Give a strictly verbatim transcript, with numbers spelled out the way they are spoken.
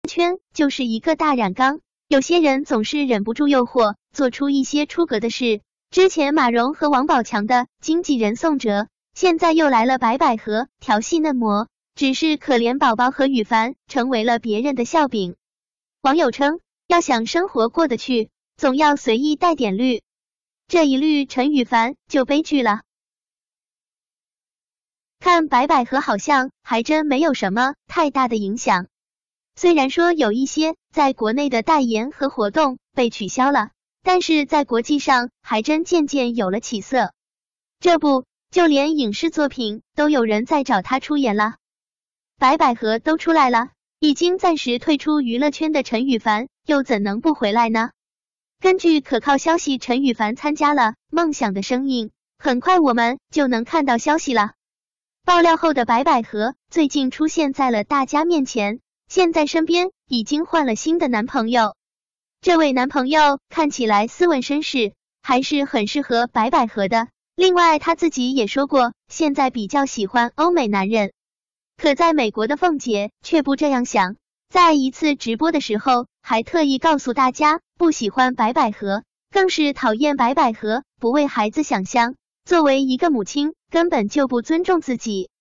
圈就是一个大染缸，有些人总是忍不住诱惑，做出一些出格的事。之前马蓉和王宝强的经纪人宋哲，现在又来了白百合调戏嫩模，只是可怜宝宝和羽凡成为了别人的笑柄。网友称，要想生活过得去，总要随意带点绿，这一绿陈羽凡就悲剧了。看白百合好像还真没有什么太大的影响，虽然说有一些在国内的代言和活动被取消了，但是在国际上还真渐渐有了起色。这不，就连影视作品都有人在找他出演了。白百合都出来了，已经暂时退出娱乐圈的陈羽凡又怎能不回来呢？根据可靠消息，陈羽凡参加了《梦想的声音》，很快我们就能看到消息了。爆料后的白百合最近出现在了大家面前，现在身边已经换了新的男朋友。这位男朋友看起来斯文绅士，还是很适合白百合的。另外他自己也说过，现在比较喜欢欧美男人。可在美国的凤姐却不这样想，在一次直播的时候还特意告诉大家不喜欢白百合，更是讨厌白百合不为孩子想乡，作为一个母亲根本就不尊重自己。